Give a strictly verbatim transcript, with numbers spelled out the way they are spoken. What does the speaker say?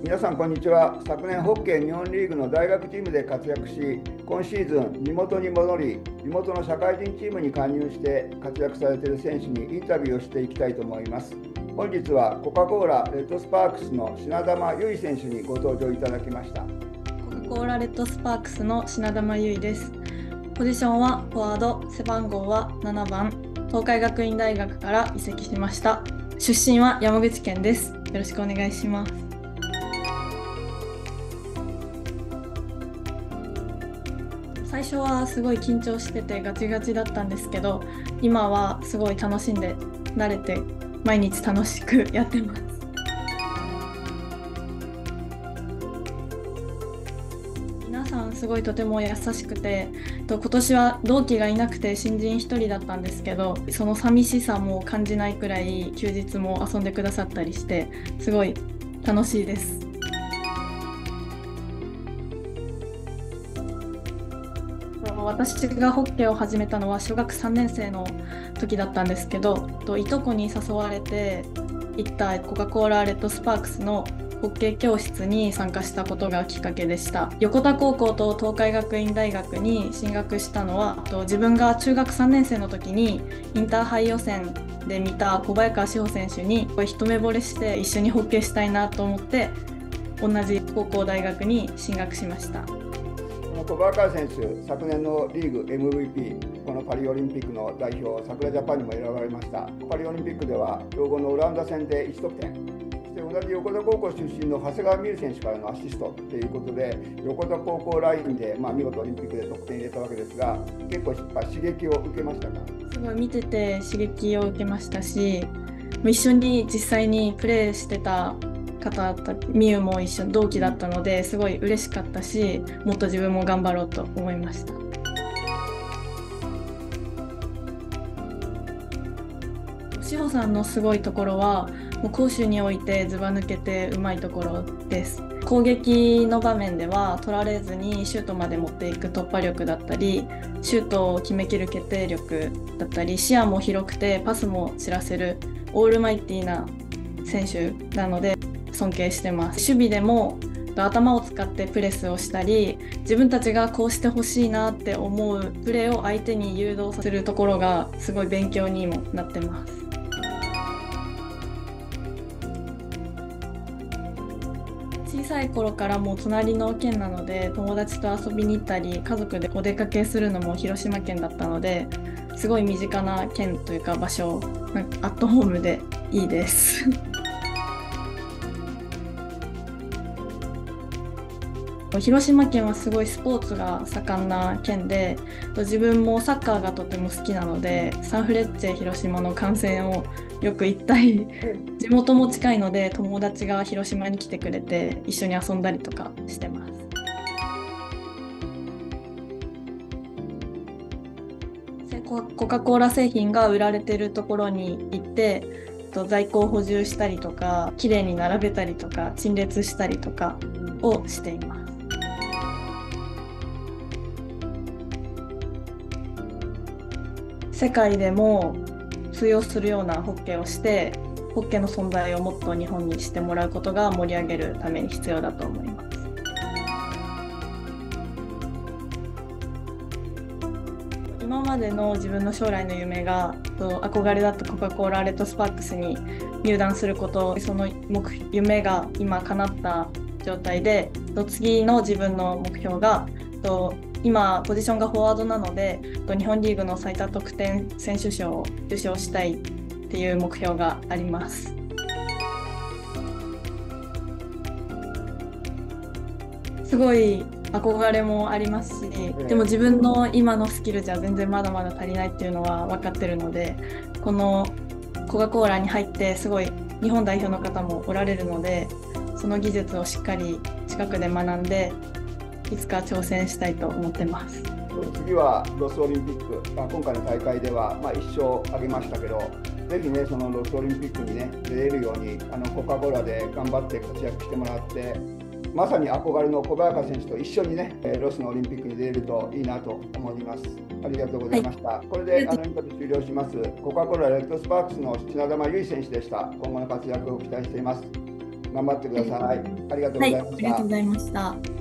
皆さんこんにちは。昨年ホッケー日本リーグの大学チームで活躍し、今シーズン地元に戻り、地元の社会人チームに加入して活躍されている選手にインタビューをしていきたいと思います。本日はコカ・コーラレッドスパークスの品玉優衣選手にご登場いただきました。 コカ・コーラレッドスパークスの品玉優衣です。ポジションはフォワード、背番号はななばん、東海学院大学から移籍しました。出身は山口県です。よろしくお願いします。最初はすごい緊張しててガチガチだったんですけど、今はすごい楽しんで慣れて毎日楽しくやってます。皆さんすごいとても優しくて、今年は同期がいなくて新人ひとりだったんですけど、その寂しさも感じないくらい休日も遊んでくださったりしてすごい楽しいです。私がホッケーを始めたのは小学さんねん生の時だったんですけど、いとこに誘われて行ったコカ・コーラレッドスパークスのホッケー教室に参加したことがきっかけでした。横田高校と東海学院大学に進学したのは、自分が中学さんねん生の時にインターハイ予選で見た小早川志保選手に一目惚れして一緒にホッケーしたいなと思って同じ高校大学に進学しました。 小早川選手、昨年のリーグ エムブイピー、このパリオリンピックの代表、桜ジャパンにも選ばれました。パリオリンピックでは、強豪のオランダ戦でいち得点、そして同じ横田高校出身の長谷川美優選手からのアシストということで、横田高校ラインで、まあ、見事オリンピックで得点入れたわけですが、結構刺激を受けましたか？ すごい見てて刺激を受けましたし、一緒に実際にプレーしてた方たち、みゆも一緒同期だったのですごい嬉しかったし、もっと自分も頑張ろうと思いました。志保さんのすごいところはもう攻守においてずば抜けてうまいところです。攻撃の場面では取られずにシュートまで持っていく突破力だったり、シュートを決めきる決定力だったり、視野も広くてパスも散らせるオールマイティーな選手なので尊敬してます。守備でも頭を使ってプレスをしたり、自分たちがこうしてほしいなって思うプレーを相手に誘導するところがすごい勉強にもなってます。小さい頃からもう隣の県なので、友達と遊びに行ったり家族でお出かけするのも広島県だったので、すごい身近な県というか場所、なんかアットホームでいいです広島県はすごいスポーツが盛んな県で、自分もサッカーがとても好きなので、サンフレッチェ広島の観戦をよく行ったり、地元も近いので友達が広島に来てくれて一緒に遊んだりとかしてます。コカ・コーラ製品が売られてるところに行って在庫を補充したりとか、きれいに並べたりとか陳列したりとかをしています。世界でも通用するようなホッケーをして、ホッケーの存在をもっと日本にしてもらうことが盛り上げるために必要だと思います。今までの自分の将来の夢が憧れだったコカ・コーラレッドスパークスに入団すること、その目夢が今叶った状態で、次の自分の目標が今ポジションがフォワードなので、日本リーグの最多得点選手賞を受賞したいっていう目標があります。すごい憧れもありますし、でも自分の今のスキルじゃ全然まだまだ足りないっていうのは分かってるので、このコカ・コーラに入ってすごい日本代表の方もおられるので、その技術をしっかり近くで学んでいつか挑戦したいと思ってます。 次はロスオリンピック、今回の大会では、まあ、いっ勝挙げましたけど、ぜひね、そのロスオリンピックに、ね、出れるようにあのコカ・コーラで頑張って活躍してもらって、まさに憧れの小早川選手と一緒にね、ロスのオリンピックに出れるといいなと思います。ありがとうございました。はい、これであのインタビュー終了します。コカ・コーラレッドスパークスの品玉優衣選手でした。今後の活躍を期待しています。 頑張ってください。ありがとうごはい、あざいました。 りがとうございました。